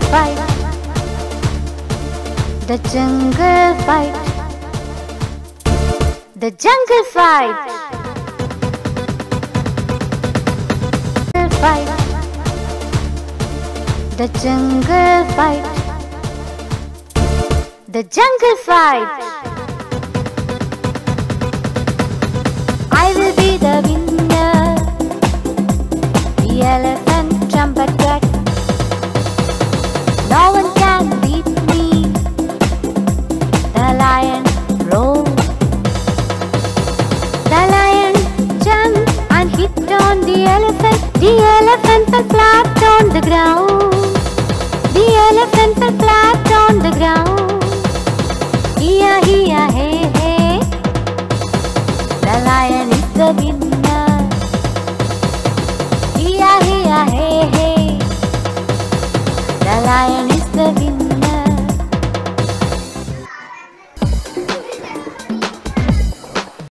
fight. The jungle fight. The jungle fight. Fight. The jungle fight. The jungle fight. I will be the winner. The elephant trumpet crack. No one can beat me. The lion roared. The lion jumped and hit on the elephant. The elephant fell flat on the ground. The elephant fell flat on the ground. Hiya, hiya, hey, hey. The lion is the winner. Hiya, hiya, hey, hey. The lion is the winner.